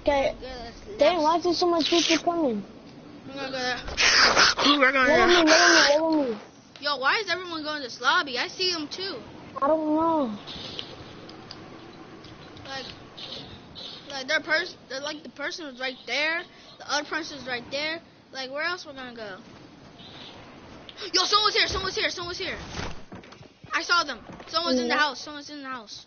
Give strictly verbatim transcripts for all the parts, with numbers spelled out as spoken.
Okay. Dang, why is there so much people coming? I'm gonna go there. We're going Let there. me, let me, let me. Yo, why is everyone going to this lobby? I see them too. I don't know. Like, like their person, they're like the person was right there. The other person was right there. Like, where else we're gonna go? Yo, someone's here. Someone's here. Someone's here. I saw them. Someone's in the house. Someone's in the house.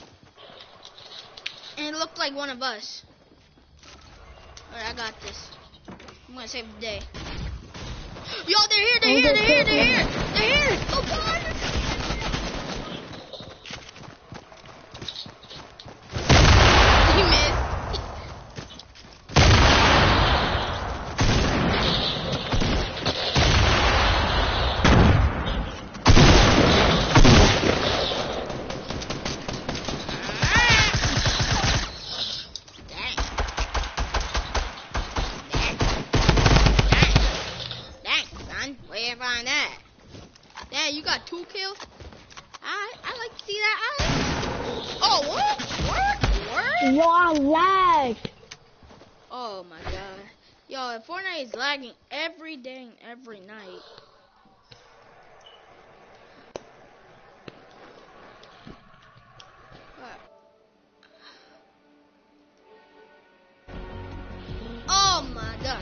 And it looked like one of us. Alright, I got this. I'm gonna save the day. Yo, they're here, they're here, they're here, they're here, they're here! Oh god! He missed. You got two kills? I I like to see that. I like... Oh, what? What? What? Yo, I lag. Oh my god. Yo, Fortnite is lagging every day and every night. What? Oh my god.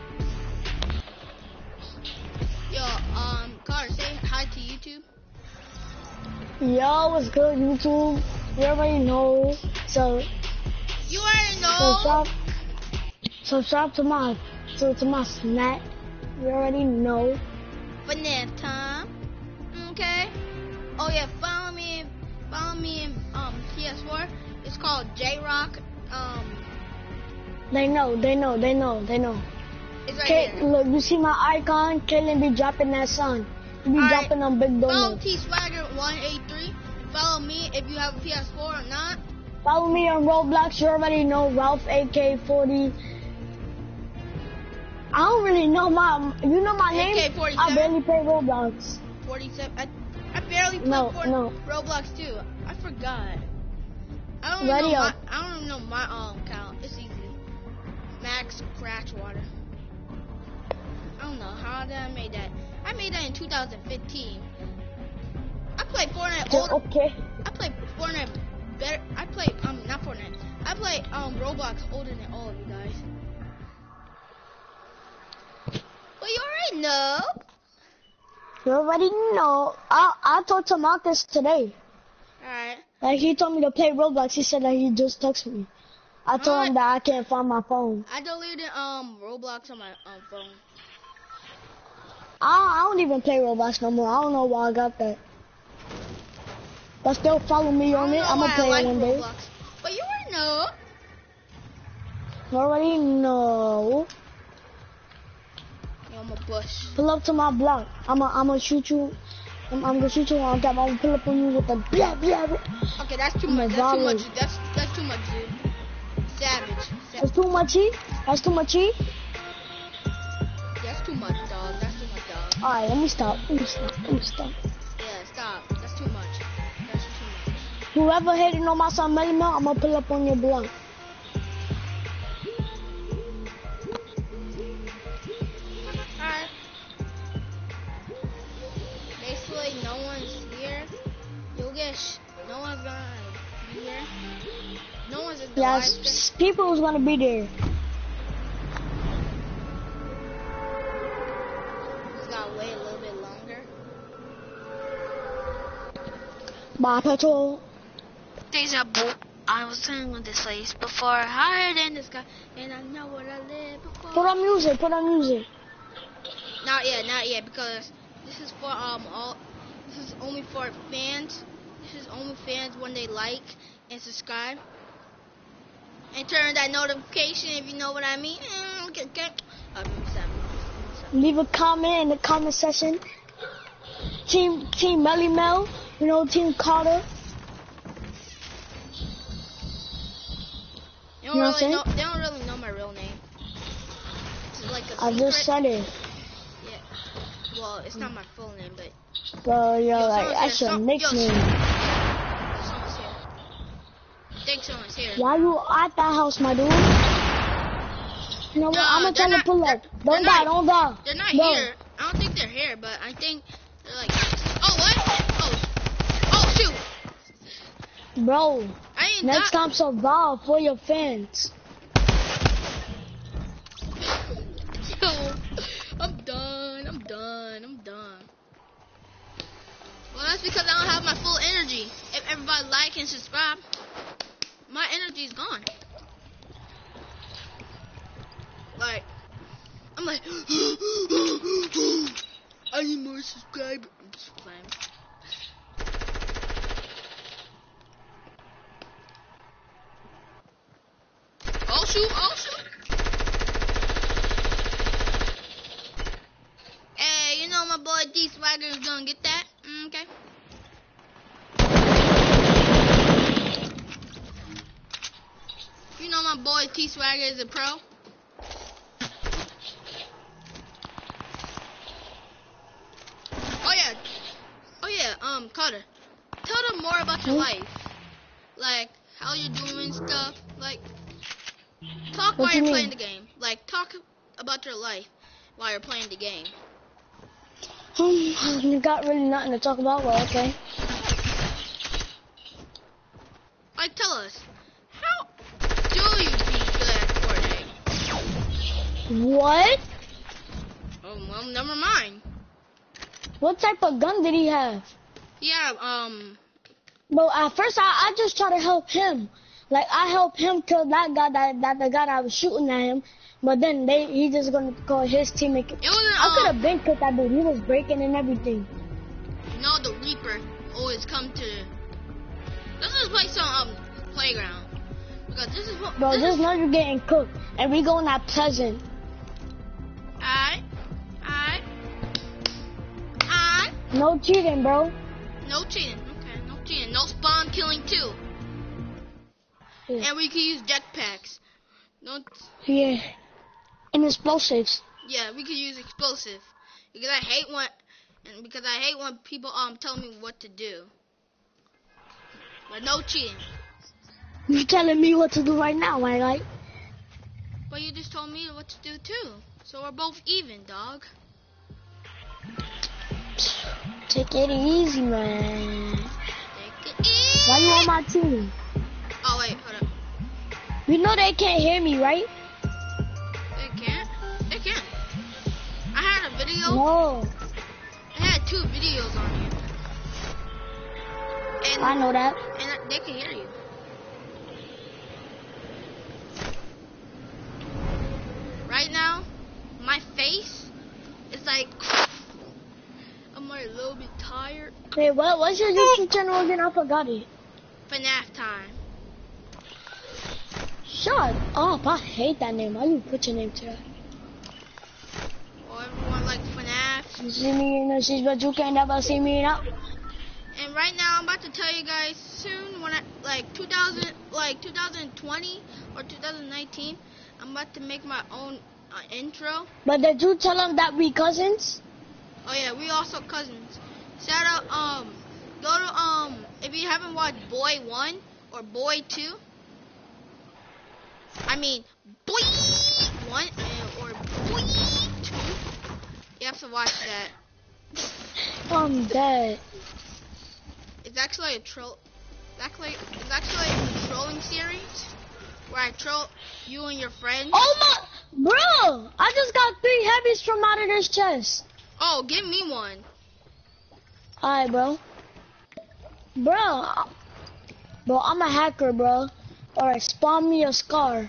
Yo, um, Carter, say hi to YouTube. Yo, what's good, YouTube? You already know. So, You already know. subscribe, subscribe to my, to, to my snack. You already know. For nap time. Okay. Oh yeah, follow me. Follow me in um P S four. It's called J Rock. Um. They know, they know, they know, they know. It's right Kay, here. look, you see my icon? Kaylin be dropping that song. He be All right. dropping them big Follow donuts. T Swagger one eight three. Follow me if you have a P S four or not. Follow me on Roblox. You already know Ralph A K forty. I don't really know my. You know my name? A K forty-seven. I barely play Roblox. forty-seven. I, I barely play No, for no. Roblox too. I forgot. I don't even Ready know my, up. I don't even know my um account. It's easy. Max Crashwater. I don't know how did I made that. I made that in two thousand fifteen. I played Fortnite Yeah, old. okay. I played Fortnite better. I played um not Fortnite. I played um Roblox older than all of you guys. Well, you already know. You already know. I I talked to Marcus today. Alright. Like he told me to play Roblox. He said that he just texted me. I told Alright. him that I can't find my phone. I deleted um Roblox on my um phone. I I don't even play Roblox no more. I don't know why I got that. But still follow me I on don't it. know I'm why gonna play I like it one day. Roblox. But you already know. You already know. Yo, I'm a bush. Pull up to my block. I'm I'm gonna shoot you. I'm, I'm gonna shoot you on top. I'm gonna pull up on you with the blah blah blah. Okay, that's too I'm a much. That's too volley. much. That's that's too much, dude. Savage. Sa- That's too much heat. That's too much heat. that's too much, dog. That's too much, dog. All right, let me stop. Let me stop. Let me stop. Yeah, stop. That's too much. That's too much. Whoever hating on my son Melly Mel, I'm gonna pull up on your block. Alright. Basically, no one's here. You'll get. Sh- no one's gonna be here. No one's in the live stream. Yes, people who's gonna be there. Just gotta wait a little bit longer. Bye, petrol. Deja vu. I was sitting on this place before, higher than the sky, and I know where I live before. Put on music. Put on music. Not yet, not yet, because this is for um all. This is only for fans. This is only fans when they like and subscribe, and turn that notification if you know what I mean. Mm, okay, okay. Uh, Leave a comment in the comment section. Team Team Melly Mel. You know Team Carter. They don't You know what really I'm know. They don't really know my real name. It's like a I just secret. said it. Yeah. Well, it's not my full name, but. Bro, you're Yo, like, someone's that's here. your Some- nickname. Yo, Someone's here. I think someone's here. Why you at that house, my dude? You know what? No, I'm gonna they're try to not- pull up. they're- Don't they're die, not- don't die. They're not Bro. here. I don't think they're here, but I think they're like. Oh what? Oh, oh shoot! Bro, I ain't next not. time survive for your fans. Yo, I'm done. I'm done. I'm done. Well, that's because I don't have my full energy. If everybody like and subscribe, my energy is gone. Like, I'm like, I need more subscribers. I'm just playing. Oh shoot! Oh shoot! Hey, you know my boy D Swagger is gonna get that. Mm, okay. You know my boy T Swagger is a pro. Oh yeah. Oh yeah. Um, Carter, tell them more about your life. Like how you doing and stuff. Like talk What while you you're mean? playing the game. Like talk about your life while you're playing the game. Hmm, you got really nothing to talk about? Well, okay. Like tell us, how do you be good at Fortnite? What? Oh well, never mind. What type of gun did he have? Yeah, um, Bro, at first I, I just try to help him. Like I helped him kill that guy that, that the guy that was shooting at him. But then they he just gonna call his teammate. it wasn't. I could Um, have been killed that dude. He was breaking and everything. you know the Reaper always come to. Let's just play some um playground because this is what. Bro, this just is, know you're getting cooked. And we going at Pleasant. Alright, alright, alright. No cheating, bro. No cheating. Okay, no cheating. No spawn killing too. Yeah. And we can use jetpacks. No. Yeah. And explosives. Yeah, we could use explosive because I hate when and because I hate when people um tell me what to do. But no cheating. You telling me what to do right now, right? Like, But you just told me what to do too. So we're both even, dog. take it easy, man. Take it easy. Why you on my team? Oh wait, hold up. You know they can't hear me, right? They can't. They can't. I had a video. No. I had two videos on you. And I know that. and they can hear you. Right now, my face is like I'm like a little bit tired. Hey, what, what's your YouTube channel again? I forgot it. FNAF time. Shut up. I hate that name. Why you put your name to that? Or everyone like FNAF. You see me in the seats, but you can't never see me now. And right now, I'm about to tell you guys soon when I like two thousand, like two thousand twenty or two thousand nineteen, I'm about to make my own uh, intro. But did you tell them that we cousins? Oh yeah, we also cousins. Shout out, um, go to um, if you haven't watched Boy One or Boy Two, I mean Boy One and, or Boy Two, you have to watch that. I'm dead. It's actually a troll. It's actually, it's actually a trolling series where I troll you and your friends. Oh my, bro! I just got three heavies from out of this chest. Oh, give me one. Alright, bro. Bro, I- bro, I'm a hacker, bro. Alright, spawn me a scar.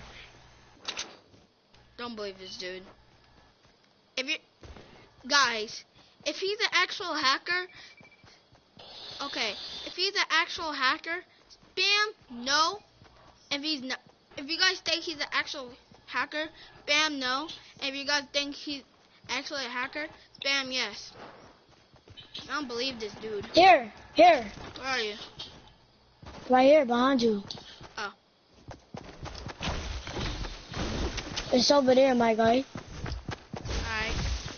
Don't believe this dude. If you guys, if he's an actual hacker, okay. If he's an actual hacker, spam no. If he's not, if you guys think he's an actual hacker, spam no. And if you guys think he's actually a hacker, spam yes. I don't believe this dude. Here, here. Where are you? Right here, behind you. Oh. It's over there, my guy. Alright.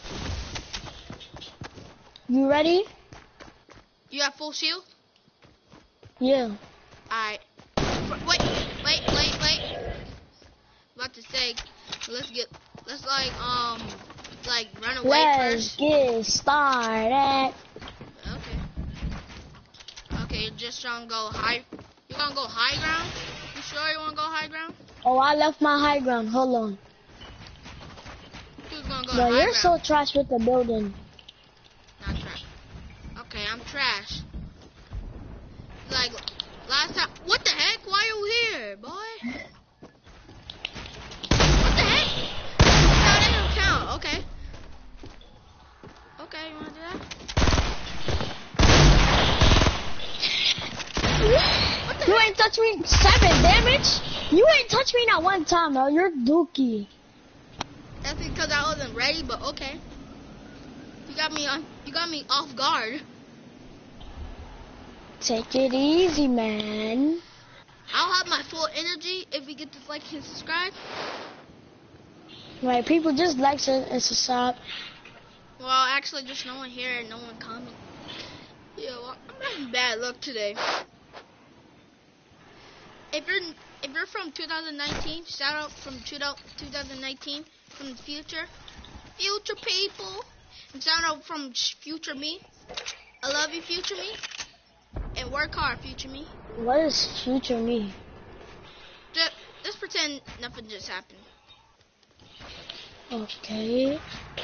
You ready? You have full shield? Yeah. Alright. Wait, wait, wait, wait. About to say, Let's get, let's like, um, like run away Let's first. get started. Okay. Okay, you're just trying to go high. You gonna go high ground? You sure you wanna go high ground? Oh, I left my high ground. Hold on. Who's gonna go Bro, to high you're ground? so trash with the building. Not trash. Okay, I'm trash. Like, last time. What the heck? Why are you here, boy? What the heck? That didn't count. Okay. Okay, you wanna do that? What the You heck? ain't touch me seven damage? You ain't touch me not one time, bro. You're dookie. That's because I wasn't ready, but okay. You got me on. You got me off guard. Take it easy, man. I'll have my full energy if we get this like and subscribe. Right, people just like and and subscribe. Well, actually, just no one here and no one comment. Yeah, well, I'm having bad luck today. If you're if you're from two thousand nineteen, shout out from two thousand nineteen from the future, future people, and shout out from future me. I love you, future me, and work hard, future me. What is future me? Just, just pretend nothing just happened. Okay.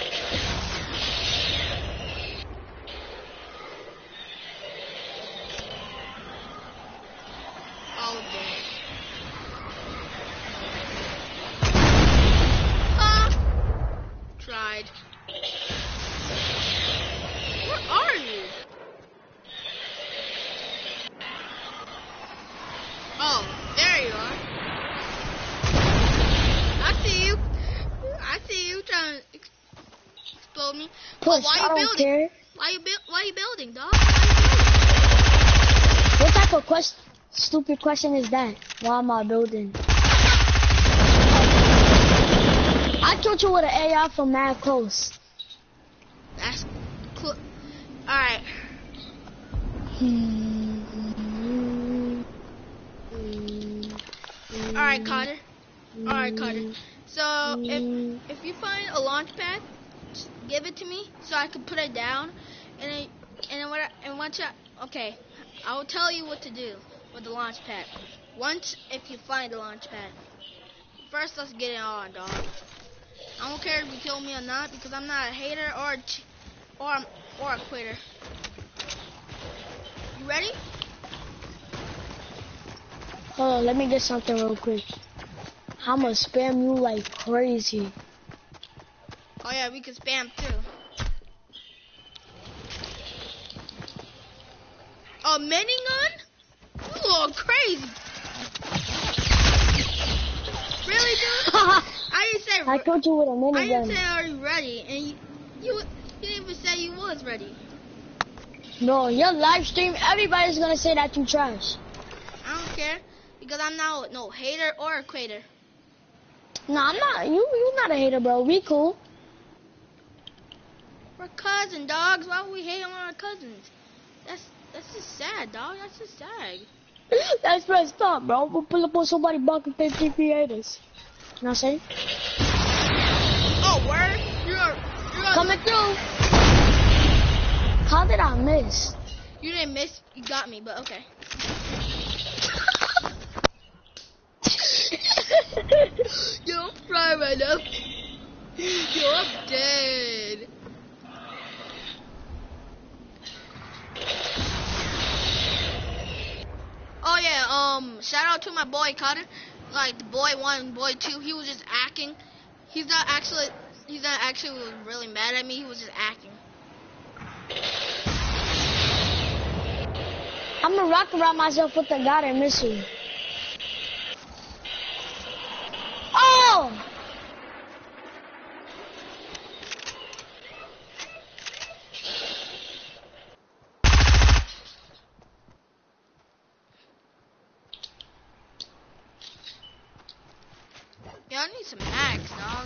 All of them. Ah! Tried. Where are you? Oh, there you are. I see you. I see you trying to ex explode me. Push, why I you don't building? care. Why you build? Why you building, dog? What type of question, stupid question is that? Why am I building? I killed you with an A R from mad close. That's cool. All right. All right, Carter. All right, Carter. So if if you find a launch pad, just give it to me so I can put it down, and then, and then what I, and once I, okay, I will tell you what to do with the launch pad. Once if you find the launch pad. First, let's get it on, dog. I don't care if you kill me or not because I'm not a hater or a ch or or a quitter. You ready? Hold on, let me get something real quick. I'ma spam you like crazy. Oh yeah, we can spam too. A mini gun? You look crazy. Really, dude? I didn't say. I killed you with a I didn't minigun. say are you ready, and you, you you didn't even say you was ready. No, your live stream, everybody's gonna say that you trash. I don't care because I'm not no hater or a quitter. No, I'm not. You, you not a hater, bro. We cool. We're cousin dogs. Why would we hate on our cousins? That's that's just sad, dog. That's just sad. That's messed up, bro. We'll pull up on somebody bucking fifty creators. You know what I'm saying? Oh, word? You're you're Coming through. How did I miss? You didn't miss. You got me, but okay. Yo, I'm fried right now. Yo, I'm dead. Oh yeah, um, shout out to my boy Cutter. Like the boy one, boy two. He was just acting. He's not actually. He's not actually really mad at me. He was just acting. I'm gonna rock around myself with the Goddard missile. Oh! Yeah, I need some mags, dog.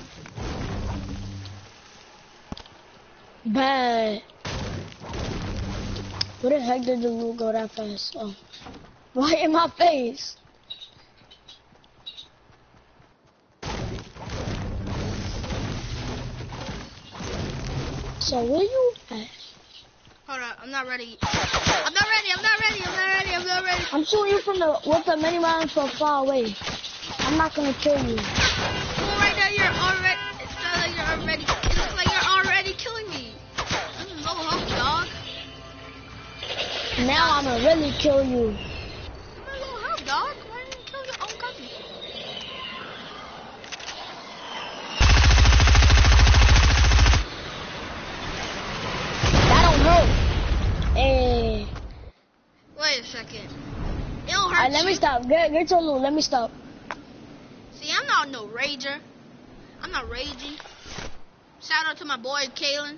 Bad. Where the heck did the loot go that fast? Oh. Right in my face. So where you at? Hold on, I'm not ready. I'm not ready, I'm not ready, I'm not ready, I'm not ready. I'm shooting you from the with the mini round from far away. I'm not gonna kill you. Well, right now you're already. It's not like you're already. It looks like you're already killing me. This is low health, dog. Now I'ma really kill you. I'm not low health, dog. Why didn't you kill your own cousin? That don't hurt. Hey. Wait a second. It don't hurt. Alright, let you. me stop. Get get your loot. Let me stop. See, I'm not no rager. I'm not raging. Shout out to my boy Kalen.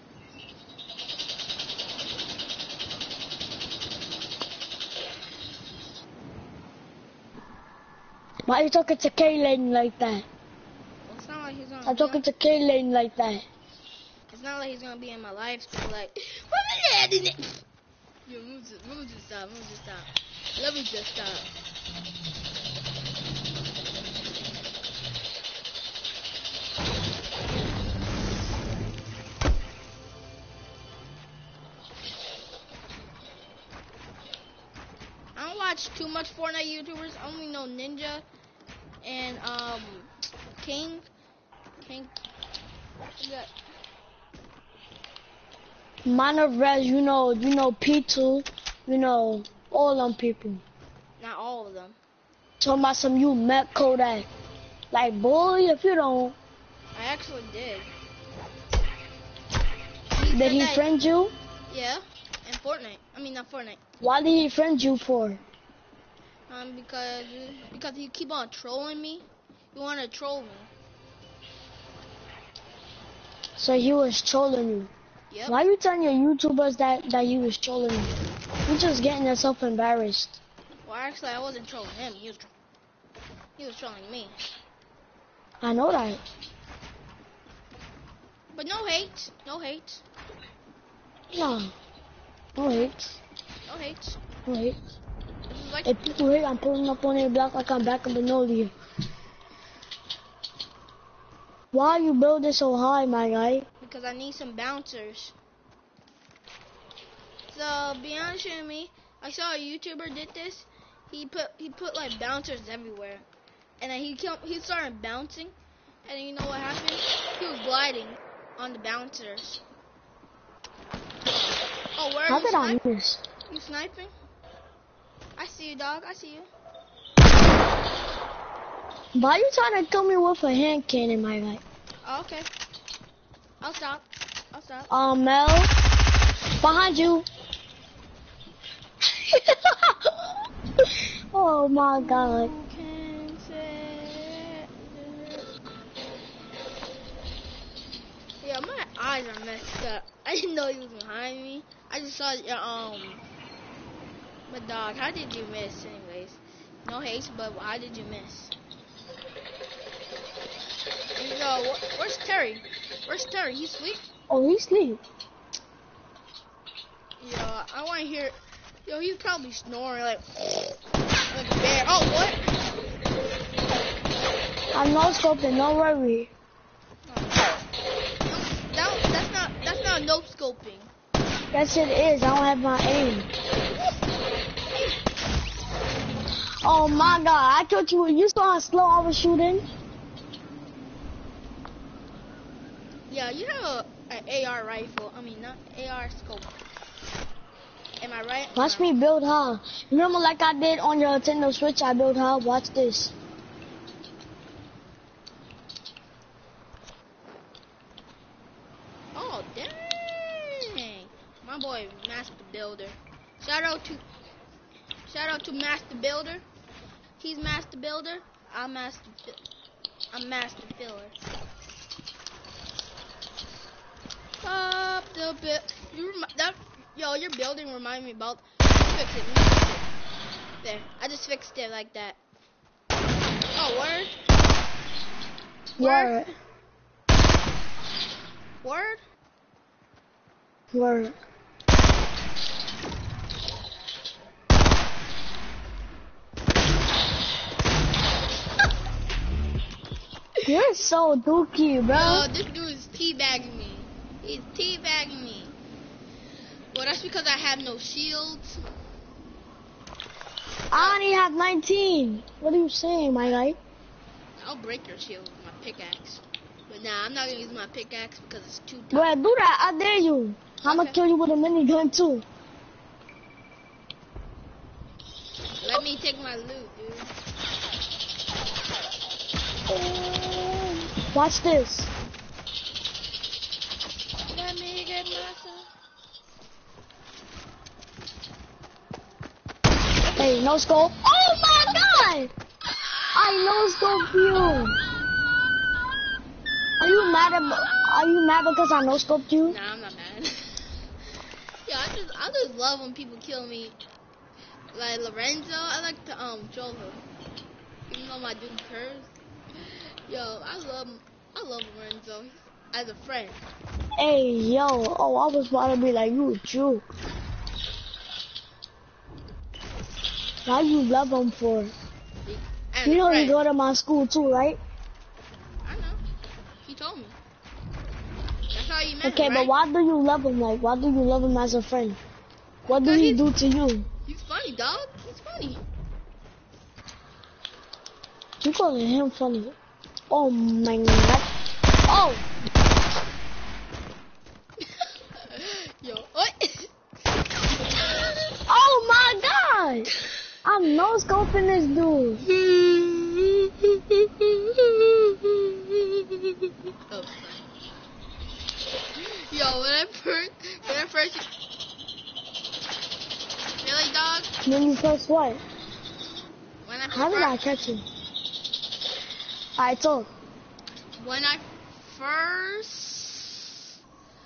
Why are you talking to Kaylin like that? Well, it's not like he's gonna. I'm talking to Kaylin like that. It's not like he's gonna be in my life to be like, what was that in it? Yo, move just, move just stop, move just stop. Let me just stop. I don't watch too much Fortnite YouTubers. I only know Ninja and um King. King. Yeah. Minor Res, you know, you know P two, you know, all them people. Not all of them. Talking about some you met Kodak. Like, boy, if you don't, I actually did. did said he that- friend you? Yeah. And Fortnite. I mean, not Fortnite. Why did he friend you for? Um, because because you keep on trolling me. You want to troll me. So he was trolling you. Yep. Why you telling your YouTubers that, that he was trolling you? You just getting yourself embarrassed. Well, actually, I wasn't trolling him. He was, tro- he was trolling me. I know that. But no hate. No hate. No. No hate. No hate. No hate. This is like If people hate, I'm pulling up on their block like I'm back in Benoli. Why you building so high, my guy? because I need some bouncers. So be honest with me, I saw a YouTuber did this. He put he put like bouncers everywhere, and then he killed, he started bouncing, and you know what happened? He was gliding on the bouncers. Oh, where are How you did I sniping? miss? You sniping? I see you, dog. I see you. Why you trying to kill me with a hand cannon, my guy? Oh, okay. I'll stop. I'll stop. Um, Mel, behind you. Oh my God. Who can say- Yeah, my eyes are messed up. I didn't know he was behind me. I just saw your um. But dog, how did you miss? Anyways, no haste, but how did you miss? And, uh, wh- where's Terry? Where's Terry? He's asleep. Oh, he sleep. Yo, I want to hear. Yo, he's probably snoring like like a bear. Oh, what? I'm no scoping, no worry. That, that's not that's not no scoping. Yes, it is. I don't have my aim. Oh my God! I thought you you saw how slow I was shooting. Yeah, you have a, an A R rifle. I mean, not A R scope. Am I right? Watch No. me build her. Remember, like I did on your Nintendo Switch, I built her. Watch this. Oh, dang. My boy, Master Builder. Shout out to shout out to Master Builder. He's Master Builder. I'm Master Fi- I'm Master Filler. Up the bit. You remi- that yo, your building remind me about fix it. There, I just fixed it like that. Oh, word. Word. Word. Word. You're so dookie, bro. Yo, this dude is teabagging me. He's teabagging me. Well, that's because I have no shields. I only have nineteen. What are you saying, my guy? I'll break your shield with my pickaxe. But nah, I'm not gonna use my pickaxe because it's too tough. Well, do that. I dare you. I'm gonna Okay. kill you with a minigun too. Let me take my loot, dude. Watch this. Let me get myself. Hey, no scope. Oh my god! I no scope you. Are you mad at? Are you mad because I no scoped you? Nah, I'm not mad. Yeah, I just, I just love when people kill me. Like Lorenzo, I like to um troll him. Even though my dude curves. Yo, I love, I love Lorenzo as a friend. Hey, yo. Oh, I was about to be like, you a Jew. Why you love him for? As You a know friend. you go to my school too, right? I know. He told me. That's how you met Okay, him, but right? why do you love him? Like, why do you love him as a friend? What do Because he he's- do to you? He's funny, dog. He's funny. You calling him funny? Oh my god! Oh, Yo, what? oh my god! I'm no scoping this dude. Oh, yo, when I first, when I first, really, dog? When you first what? When I How did I first, catch you? Alright, talk. when I first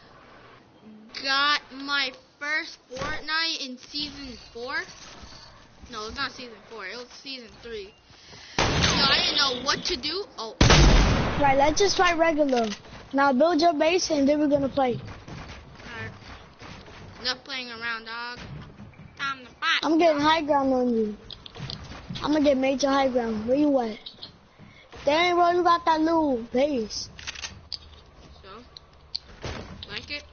got my first Fortnite in season four. No, it's not season four. It was season three. So I didn't know what to do. Oh, Right, let's just try regular. Now build your base and then we're gonna play. alright. Enough playing around, dog. Time to fight. I'm getting high ground on you. I'm gonna get major high ground. Where you at? Dang, bro, you got that little base. So, like it?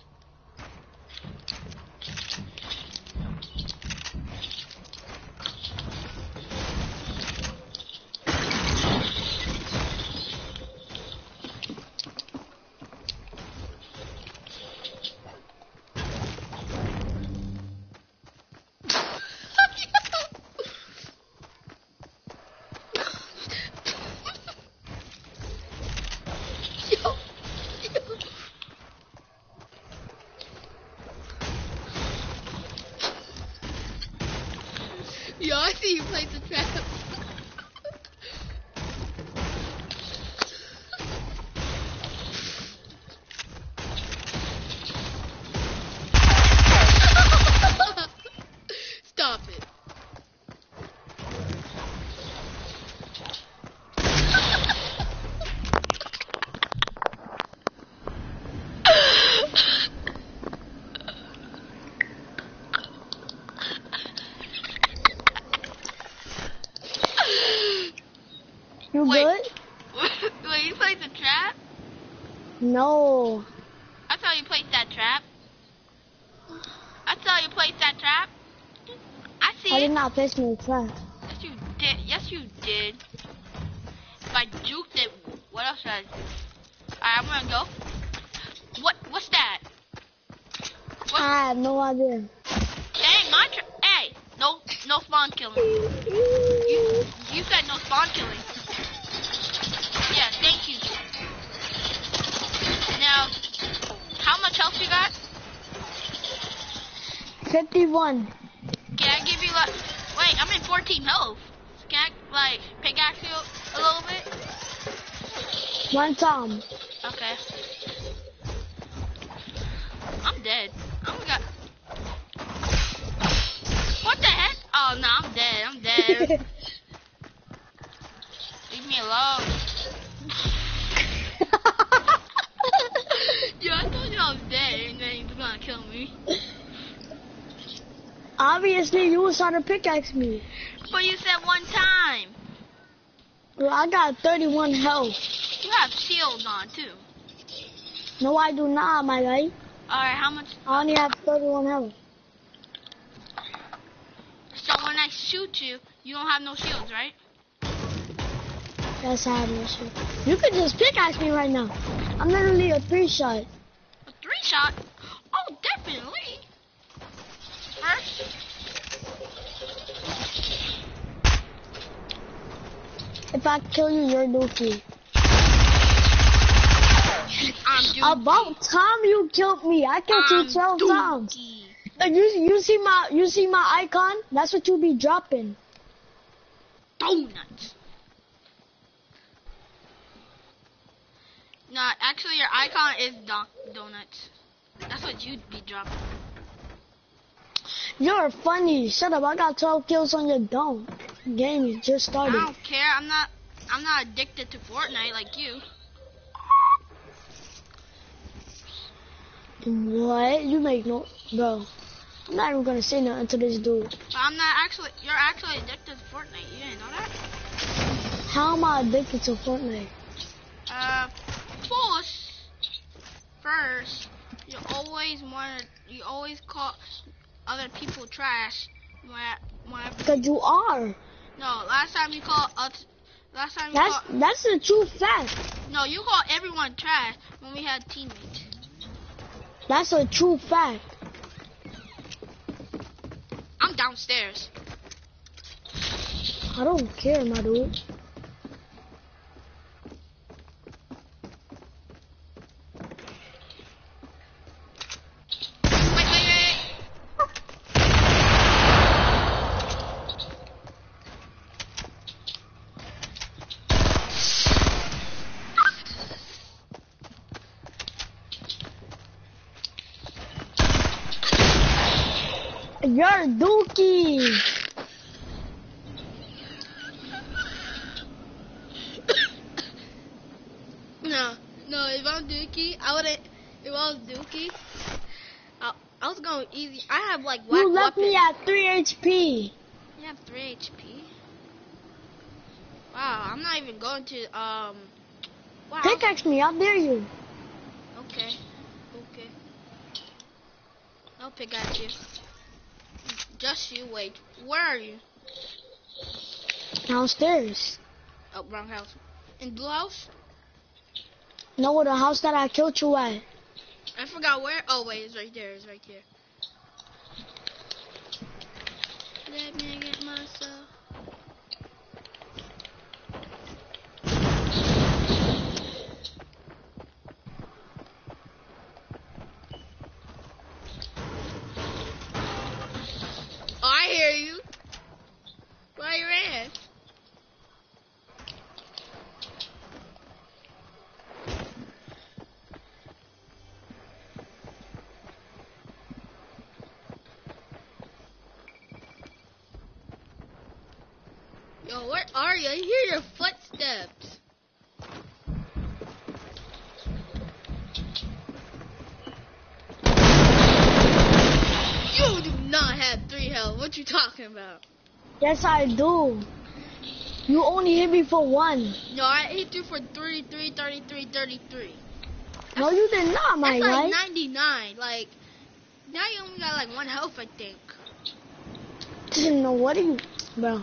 Yo, yo, I see you played the trap. Stop it. You Wait. good? Wait, you played the trap? No. I saw you place that trap. I saw you place that trap. I see I it. did not place me in trap. Yes, you did. Yes, you did. If I juked it, what else should I do? Alright, I'm gonna go. What? What's that? What? I have no idea. Dang, my tra- Hey, no, no spawn killing. You, you said no spawn killing. Yeah, thank you. Now, how much health you got? fifty-one. Can I give you like? Wait, I'm in fourteen health. Can I like pickaxe you a little bit? One time. Okay. I'm dead. I only got. What the heck? Oh no, I'm dead. I'm dead. Leave me alone. Yo, I told you I was dead, and then he was gonna kill me. Obviously, you was trying to pickaxe me. But you said one time. Well, I got thirty-one health. You have shield on too. No, I do not, my guy. Alright, how much? I only have thirty-one health. So when I shoot you, you don't have no shields, right? Yes, I have no shield. You could just pickaxe me right now. I'm literally a three shot. A three shot? Oh, definitely. First. If I kill you, you're dookie. I'm dookie. About time you killed me. I killed you I'm twelve dookie. times. Like you, you see my, you see my icon? That's what you be dropping. Donuts. Nah, actually your icon is don donuts. That's what you'd be dropping. You're funny. Shut up. I got twelve kills on your dome. Game is just I started. don't care. I'm not. I'm not addicted to Fortnite like you. What? You make no, bro. I'm not even gonna say nothing to this dude. But I'm not actually. You're actually addicted to Fortnite. You didn't know that? How am I addicted to Fortnite? Uh, first, first, you always want. You always call other people trash. When, when Because you are. No, last time you called us. Last time you That's called. that's the true fact. No, you called everyone trash when we had teammates. That's a true fact. I'm downstairs. I don't care, my dude. Wait, wait, wait. You're dookie. No, no, if I'm Dookie, I wouldn't. If I was Dookie, I, I was going easy. I have like whack You left weapons. me at three H P. You have three H P. Wow, I'm not even going to, um, wow. Pickaxe me, I dare you. Okay, okay. I'll pick at you. Just you wait. Where are you? Downstairs. Oh, brown house. In blue house? No, the house that I killed you at. I forgot where. Oh, wait, it's right there. It's right there. Let me get myself. Oh, I hear you. Why you ran? Yo, where are you? I hear your footsteps. You do not have three health. What you talking about? Yes, I do. You only hit me for one. No, I hit you for thirty-three, thirty-three, thirty-three. No, you did not, my That's guy. like ninety-nine. Like, now you only got like one health, I think. No, what are you, bro?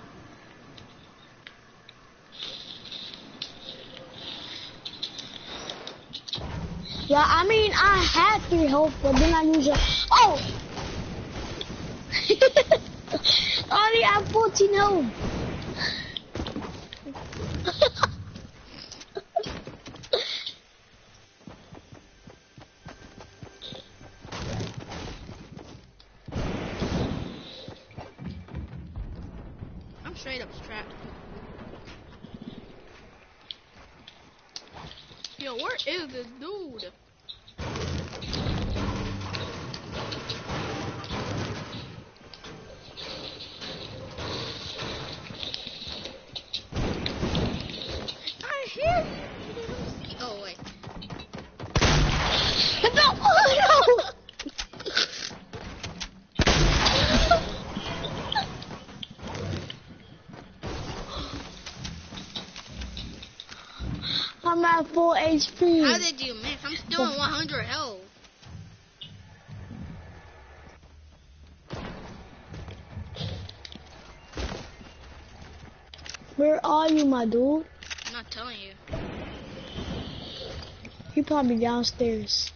Yeah, I mean, I had three health, but then I used it. Oh! I only have fourteen health. I'm straight up strapped. Yo, where is this dude? I hear you. Oh, wait. No, no! I'm at full H P. How did you miss? I'm still on one hundred health. Where are you, my dude? I'm not telling you. He probably downstairs.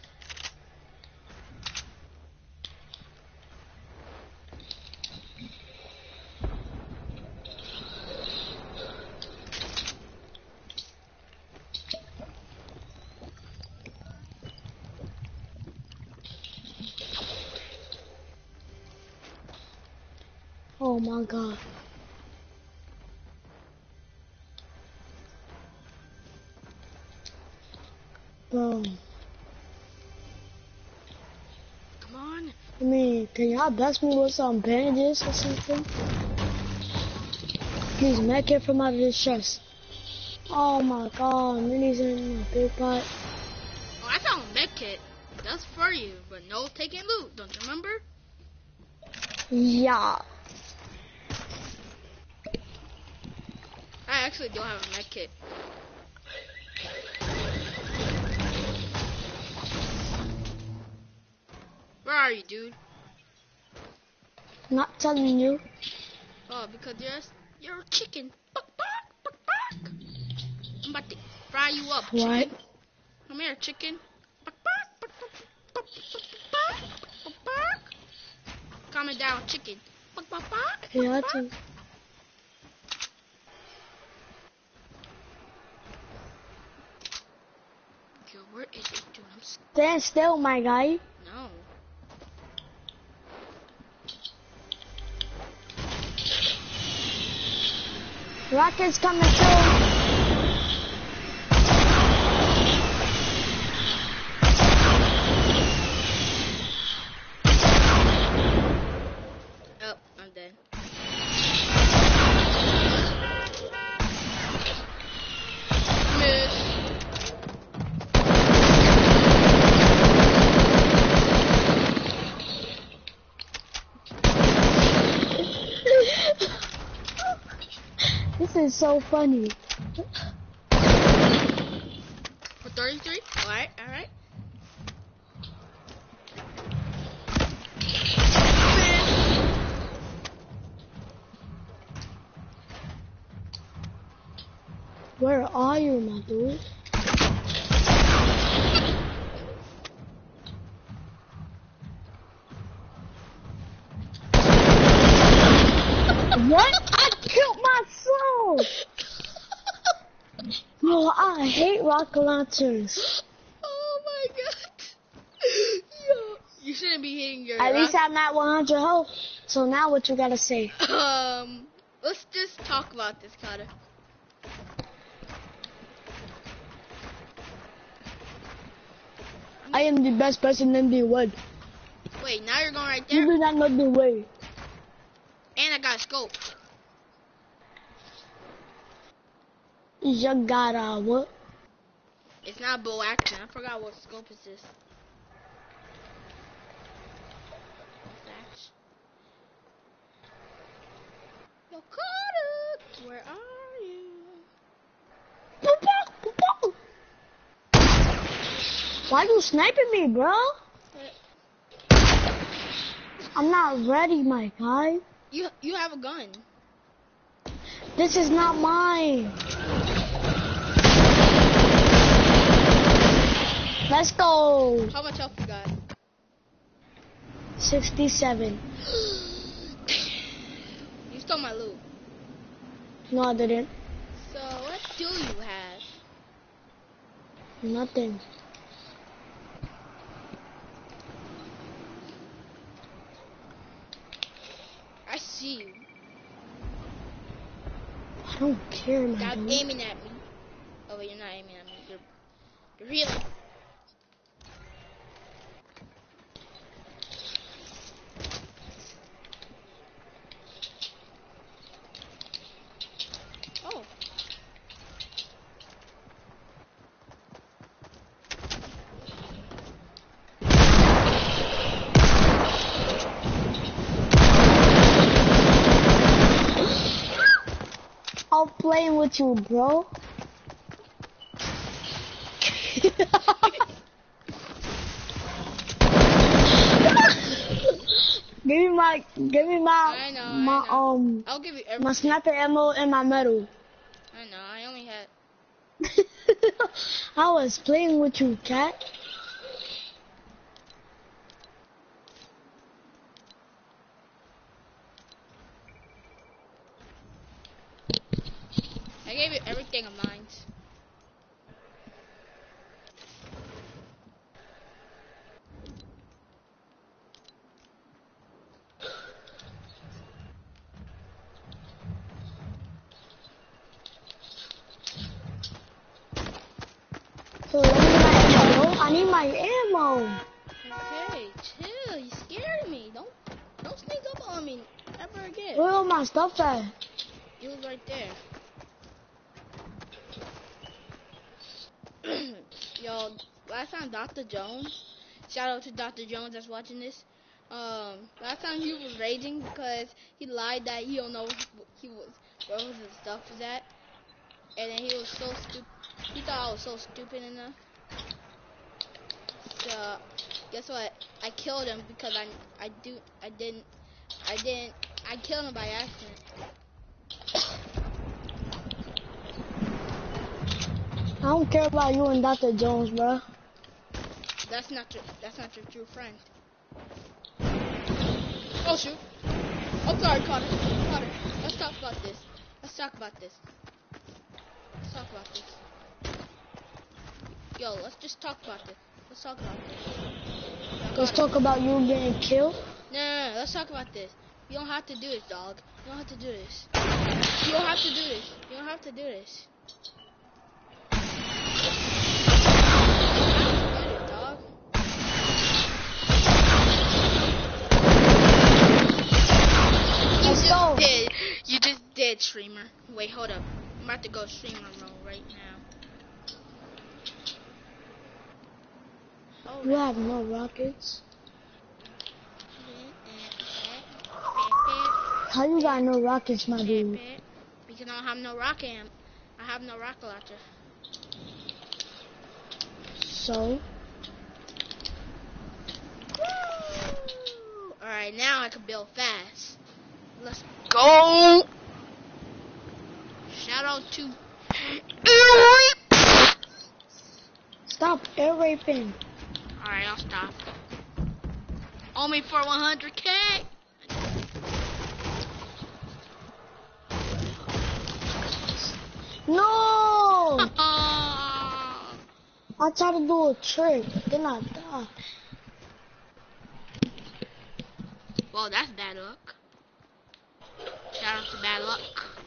Oh my god. Bro. Come on. I mean, can y'all bless me with some bandages or something? Please, make it from out of this chest. Oh my god, Minnie's in my big pot. Oh, I found a med kit. That's for you, but no taking loot. Don't you remember? Yeah. I actually don't have a med kit. Where are you, dude? Not telling you. Oh, because you're you're a chicken. Buck, buck, buck, buck. I'm about to fry you up. What? Chicken. Come here, chicken. Buck, buck, buck, buck, buck, buck, buck, buck, buck. Calm it down, chicken. Buck, buck, buck, Yeah, buck, too. Yo, where is it, dude? I'm scared. Stand still, my guy. No. Rocket's coming through. Oh, I'm dead. Miss. This is so funny. For thirty-three? Alright, alright. Where are you, my dude? What? I killed myself! Bro, I hate rocket launchers. Oh my god. Yo. You shouldn't be hitting your At least rock- I'm at one hundred health. So now what you gotta say? Um, let's just talk about this, Carter. I am the best person in the world. Wait, now you're going right You there? do not know the way. And I got a scope. You gotta what? It's not bow action. I forgot what scope is this. Flash. Yo, Carter, where are you? Why you sniping me, bro? I'm not ready, my guy. You you have a gun. This is not mine. Let's go. How much health you got? sixty-seven. You stole my loot. No, I didn't. So what do you have? Nothing. I see you. I don't care, my Stop dude. aiming at me. Oh wait, you're not aiming at me. You're you're healing. Oh. I'm playing with you, bro. Give me my, give me my, I know, my I know. um, I'll give you my everything. sniper ammo and my medal. I know, I only had... I was playing with you, cat. I gave you everything of mine. So let me my ammo. I need my ammo. Okay, chill. You scared me. Don't don't sneak up on me ever again. Where all my stuff at? It was right there. Yo, last time Doctor Jones, shout out to Doctor Jones that's watching this. Um, last time he was raging because he lied that he don't know he was where was his stuff was at, and then he was so stupid. He thought I was so stupid enough. So guess what? I killed him because I I do I didn't I didn't I killed him by accident. I don't care about you and Doctor Jones, bro. That's not your that's not your true friend. Oh shoot! I'm sorry, Carter. Carter, let's talk about this. Let's talk about this. Let's talk about this. Yo, let's just talk about this. Let's talk about this. Now, Let's Carter. talk about you getting killed. No, no, no, let's talk about this. You don't have to do this, dog. You don't have to do this. You don't have to do this. You don't have to do this. Dog. You Let's just go. did. You just did, streamer. Wait, hold up. I'm about to go streamer mode right now. Hold You up. have no rockets. How you got no rockets, my dude? Because I don't have no rocket amp. I have no rocket launcher. So? Alright, now I can build fast. Let's go! Shout out to Stop air raping. Alright, I'll stop. Only for one hundred K. No! I tried to do a trick, then I died. Well, that's bad luck. Shout out to bad luck.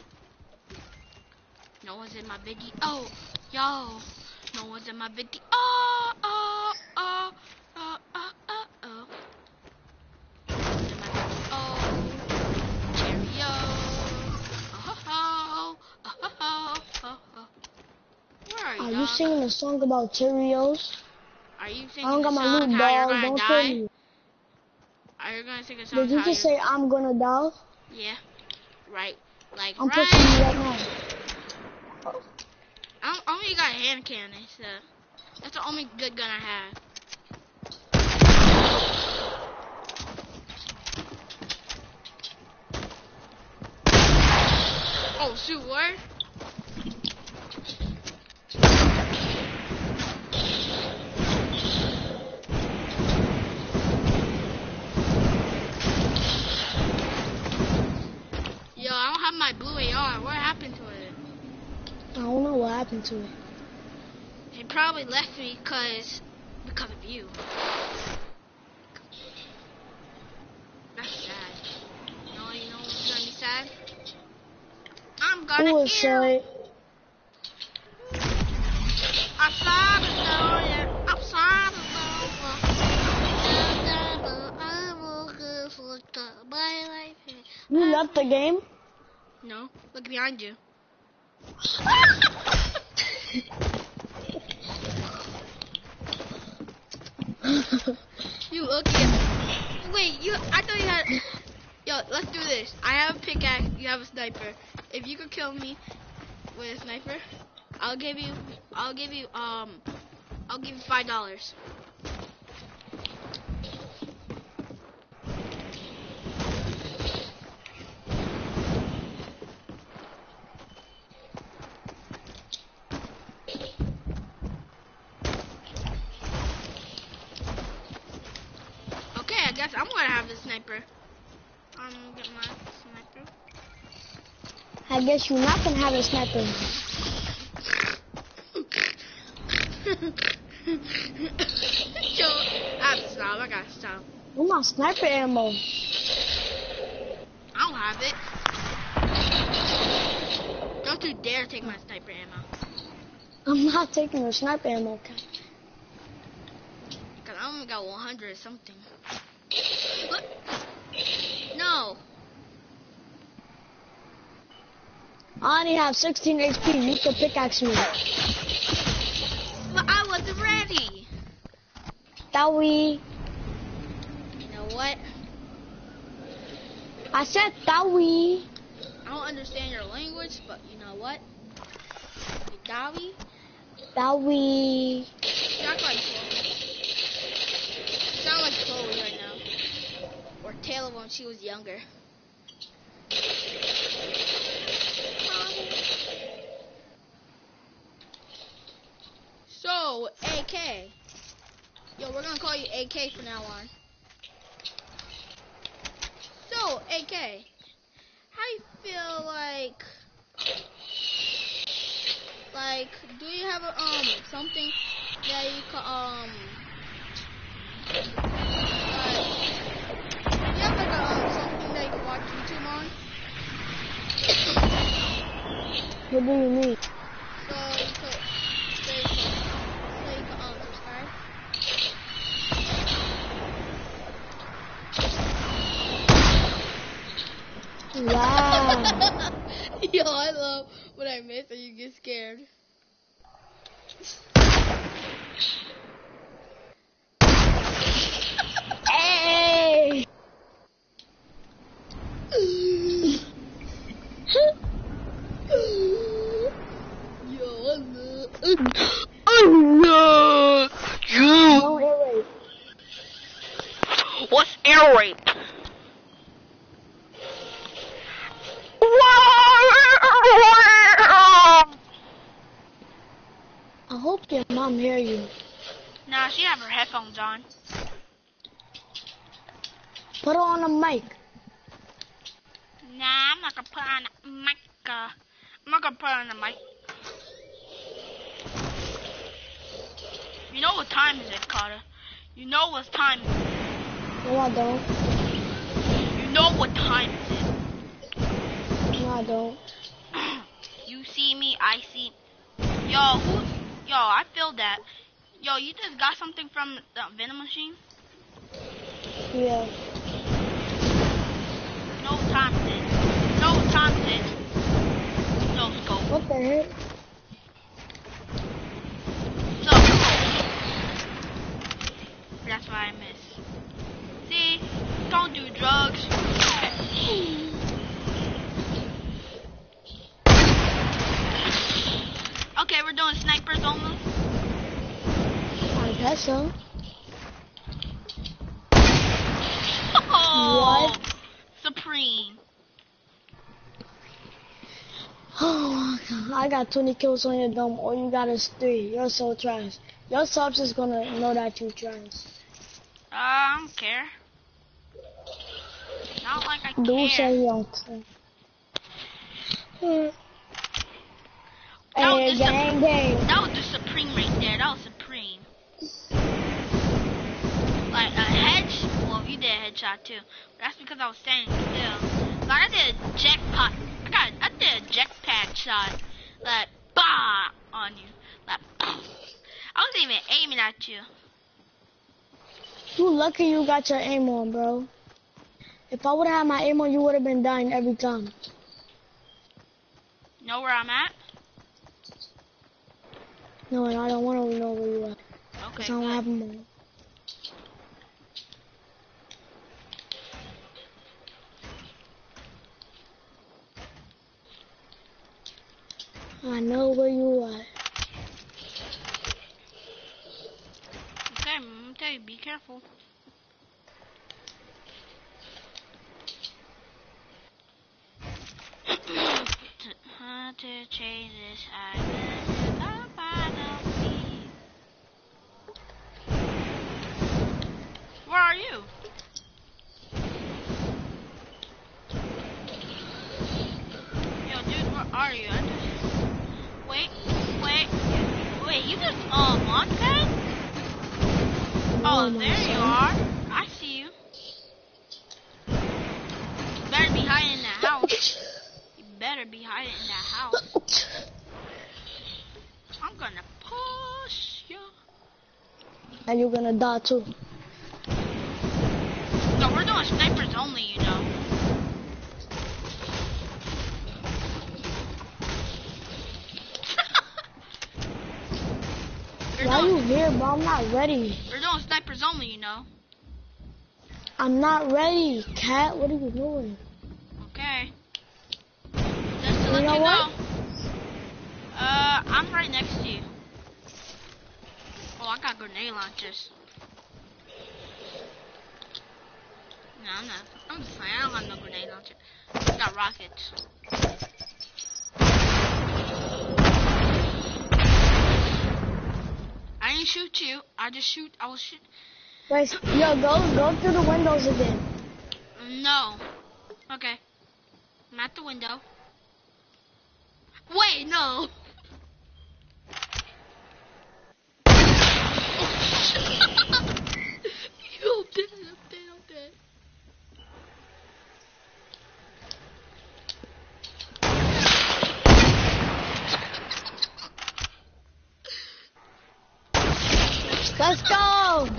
No one's in my video. Oh, yo. No one's in my video. Oh, oh, oh, oh, oh, oh, oh. No one's in my video. Oh, Cheerio. Oh, oh, oh, oh, oh, oh, oh. Where are you, Are dog? you singing a song about Cheerios? Are you I singing don't a got my song loot, how you're dog. gonna Don't die? kill me. Are you gonna sing a song Did you how just you're... say I'm gonna die? Yeah. Right. Like, I'm right. pushing you right now. I only got hand cannon, so that's the only good gun I have. Oh shoot, what? Yo, I don't have my blue A R. What happened to it? I don't know what happened to it. He probably left me because because of you. That's sad. You know, you know what's gonna be sad? I'm gonna Who was kill. sorry? I'm sorry, yeah. I'm sorry, You left the game? No, look behind you. You look at. Wait, you. I thought you had. Yo, let's do this. I have a pickaxe. You have a sniper. If you could kill me with a sniper, I'll give you. I'll give you. Um. I'll I'll give you five dollars. Okay, I guess I'm gonna have the sniper. I'm gonna get my sniper. I guess you're not gonna have a sniper. Yo, I have to stop. I gotta stop. Where's my sniper ammo? I don't have it. Don't you dare take my sniper ammo. I'm not taking the sniper ammo. Okay. Cause I only got one hundred or something. Look. No. I only have sixteen H P. You can pickaxe me. But I wasn't ready. That we. You know what? I said that we. I don't understand your language, but you know what? Dawi? That we. Sound like Chloe. Sound like Chloe right now. Or Taylor when she was younger. So, A K. Yo, we're gonna call you A K from now on. So, A K. How do you feel like... Like, do you have a, um, something that you can, um... Like, do you have like a, um, something that you can watch YouTube on? What do you mean? So, you could... So, you could, so you could, um, subscribe? Wow. Yo, I love when I miss and you get scared. Hey. Yo, I love... Oh no! You! No air raid. What's air rape? I hope your mom hear you. Nah, she have her headphones on. Put her on the mic. Nah, I'm not gonna put on the mic. Uh, I'm not gonna put on the mic. You know what time is it, Carter? You know what time is it? No, I don't. You know what time is it? No, I don't. You see me, I see. Yo, who's... Yo, I feel that. Yo, you just got something from the vending machine? Yeah. You know what time it is? You know what time it is? No scope. What the heck? So, that's why I miss. See? Don't do drugs. Okay, we're doing snipers only. I guess so. Oh, What? Supreme. Oh, I got twenty kills on your dome. All you got is three. You're so trash. Your subs is gonna know that you trash. Uh, I don't care. Not like I Do care. say you don't. Hmm. That was Hey, the gang, Sup- gang. That was the Supreme right there. That was Supreme. Like a headshot. Well, you did a headshot too. But that's because I was standing still. Like I did a jackpot. I got. I did a jetpack shot. Like bah on you. Like I wasn't even aiming at you. You lucky you got your aim on, bro. If I would have had my aim on, you would have been dying every time. Know where I'm at? No, and I don't want to know where you are. Okay. Cause I don't Good. have them on. I know where you are. Okay, be careful. How to change this island? Up by the sea. Where are you? Yo, dude, where are you? I just... Wait, wait, wait. You just um on that? Oh, there you are. I see you. You better be hiding in that house. You better be hiding in that house. I'm gonna push you. And you're gonna die too. No, we're doing snipers only, you know. Why you here, bro? I'm not ready. We're doing snipers only, you know. I'm not ready, cat. What are you doing? Okay. Just to You let know you what? know. Uh, I'm right next to you. Oh, I got grenade launchers. No, I'm not. I'm just playing. I don't have no grenade launcher. I got rockets. I didn't shoot you. I just shoot. I was shoot. Wait, yo, go go through the windows again. No. Okay. I'm at the window. Wait, no. Yo, I'm dead. I'm dead. I'm dead. Let's go.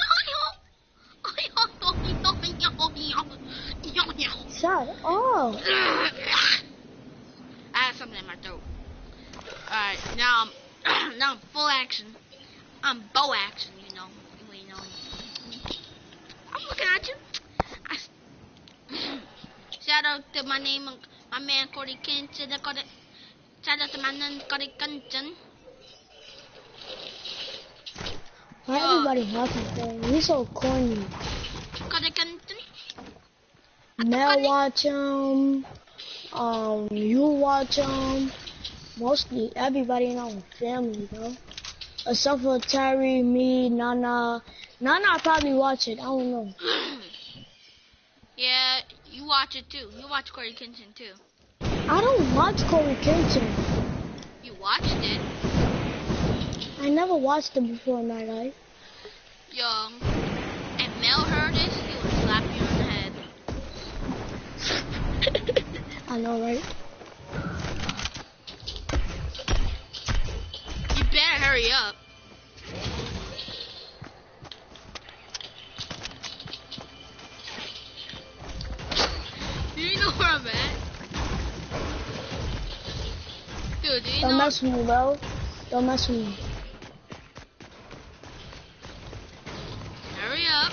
Shut up. I have something in my throat. Alright, now I'm now I'm full action. I'm bow action, you know. You know. I'm looking at you. I s Shout out to my name, my man Cody Kinchin. Shout out to my man Cody Kinchin. Why everybody watching things? We so corny. Cody Kinchin. Mel watch them. Um, you watch them. Mostly everybody in our family, though. Except for Terry, me, Nana. Nana probably watch it. I don't know. Yeah, you watch it too. You watch Cody Kinchin too. I don't watch Corey Kinchin. You watched it. I never watched it before in my life. Yo, if Mel heard this, he would slap you in the head. I know, right? You better hurry up. You know where I'm at? Dude, do you Don't know? mess with me, bro. Don't mess with me. Hurry up.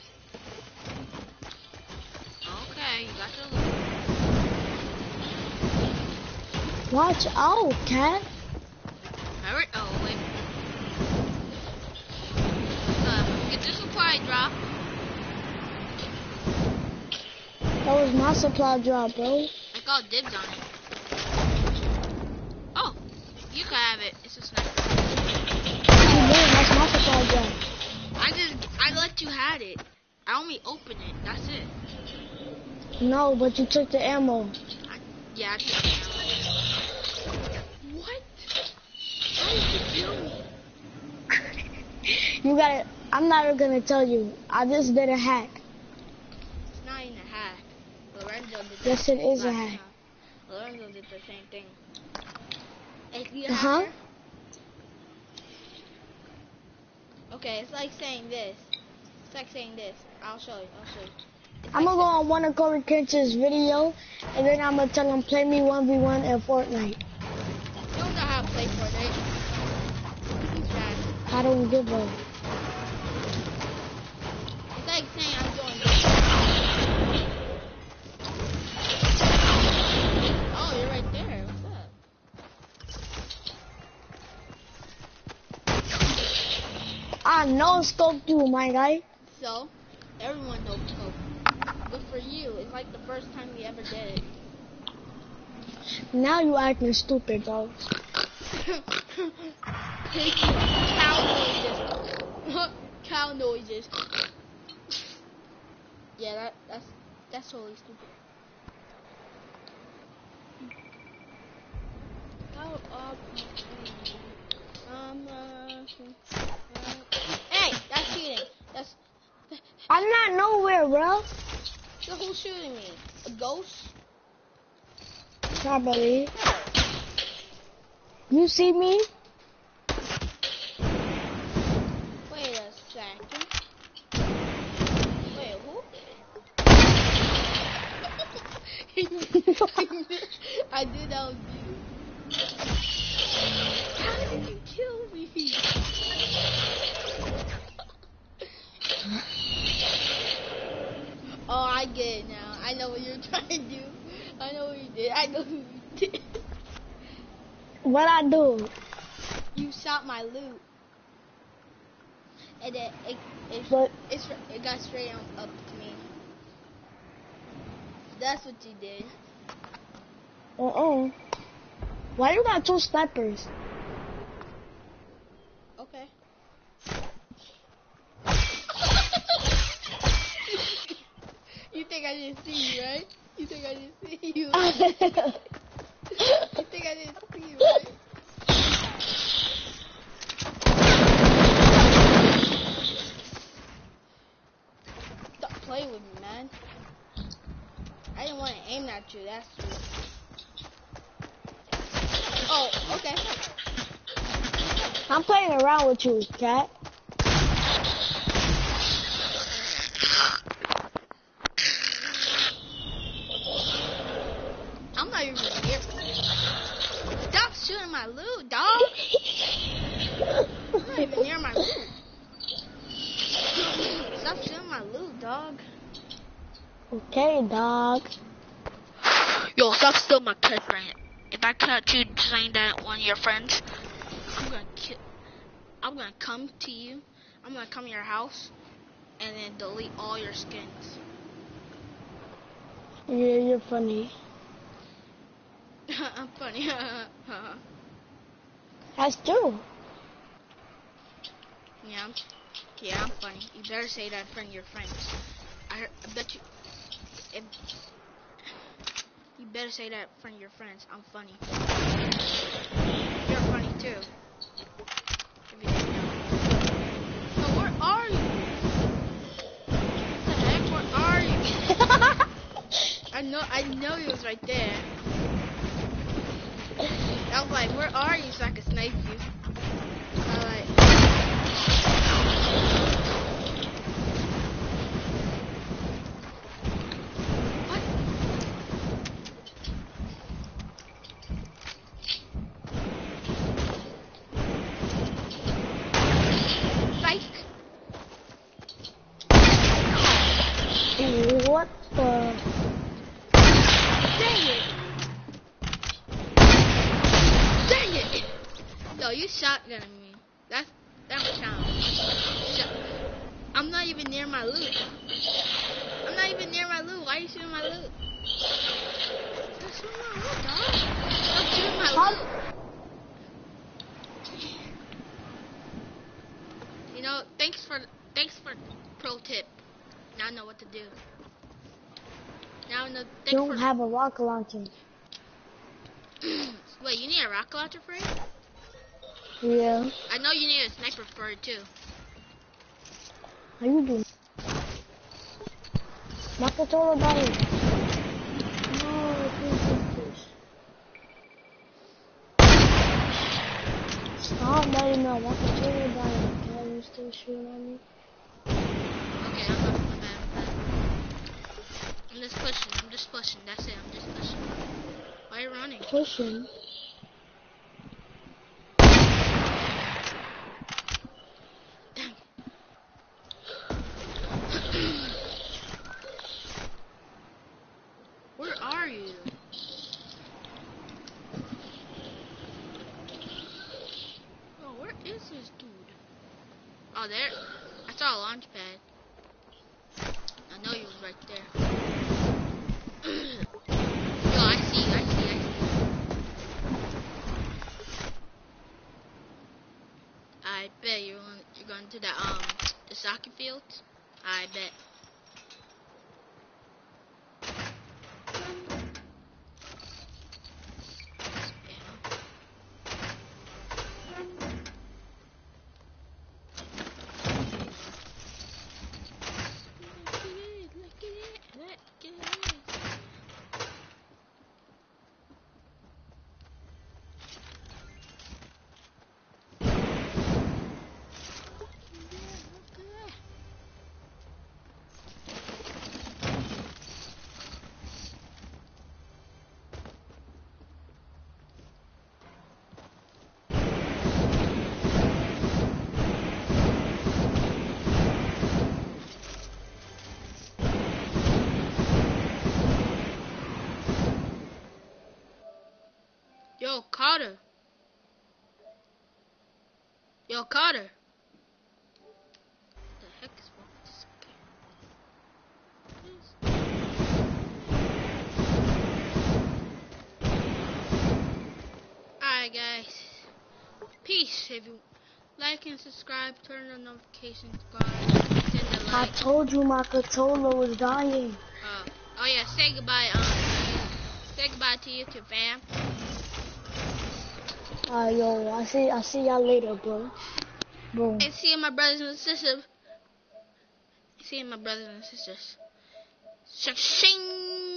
Okay, you got your loot. Watch out, cat. Hurry. Oh, wait. Uh, get the supply drop. That was my supply drop, bro. I called dibs on it. Oh, you can have it. It's a sniper. You did, that's my supply drop. I just, I let you have it. I only opened it. That's it. No, but you took the ammo. I, yeah, I took it. What? How did you kill me? You got it. I'm not gonna tell you. I just did a hack. It's not even a hack. Lorenzo did that. Yes, it is a last hack. time. Lorenzo did the same thing. If you Uh huh. hacker, okay, it's like saying this. It's like saying this. I'll show you. I'll show you. It's I'm like gonna go on one of Corey Kinchin's video, and then I'm gonna tell him play me one v one in Fortnite. saying- You don't know how to play Fortnite. It's bad. I don't give a. It's like saying I'm doing this. Oh, you're right there. What's up? I no scoped you, my guy. So, everyone knows scope. Good for you. It's like the first time you ever did it. Now you acting stupid, dog. Cow noises. Cow noises. Yeah, that that's that's totally stupid. How up um uh, hey, that's cheating. That's I'm not nowhere, bro. so who's shooting me? A ghost? Probably. You see me? Wait a second. Wait, who? I did that with you. How did you kill me? Oh, I get it now. I know what you're trying to do. I know what you did. I know who you did. What I do? You shot my loot. And then it, it, But it's, it got straight on up to me. That's what you did. uh-uh. Why you got two snipers? Okay. You think I didn't see you, right? You think I didn't see you? You think I didn't see you, right? Stop playing with me, man. I didn't want to aim at you, that's true. Oh, okay. I'm playing around with you, cat. I'm not even near. Stop shooting my loot, dog. I'm not even near my loot. Stop shooting my loot, dog. Okay, dog. Yo, stop stealing my pet friend. If I catch you saying that one of your friends, I'm gonna kill. I'm gonna come to you. I'm gonna come to your house and then delete all your skins. Yeah, you're funny. I'm funny. That's true. Yeah, I'm, yeah, I'm funny. You better say that in front of your friends. I, heard, I bet you. If, you better say that in front of your friends. I'm funny. You're funny too. If you didn't know. So where are you? What the heck? Where are you? I know. I know he was right there. I was like, where are you? So I could snipe you. I was like. What the? Dang it! Dang it! Yo, you shotgunning me. That's that don't count. Shot. I'm not even near my loot. I'm not even near my loot. Why are you shooting my loot? Stop shooting my loot, dog. Stop shooting my loot. You know, thanks for thanks for pro tip. Now I know what to do. Now I know. You Thanks don't for. have a rocket launcher. Wait, you need a rocket launcher for it? Yeah. I know you need a sniper for it too. How you doing? My controller died. No, please, please, please. Stop letting me. My controller died. Can you still shooting at me? Okay, I'm not my bad, my bad. I'm just pushing, I'm just pushing, that's it, I'm just pushing. Why are you running? Pushing. Dang. Where are you? Oh, where is this dude? Oh, there. I saw a launch pad. I know you was right there. Yo, I see you, I see you, I see you. I bet you're going, you're going to the um the soccer field. I bet. Yo, Carter. Yo, Carter. What the heck is wrong with this game? Alright, guys. Peace. If you like and subscribe, turn on notifications, guys. Send a I like. told you my controller was dying. Uh, oh yeah, say goodbye. Um, say goodbye to YouTube fam. Alright, yo, I see, I see y'all later, bro. Boom. And see my brothers and sisters. See my brothers and sisters. Shing.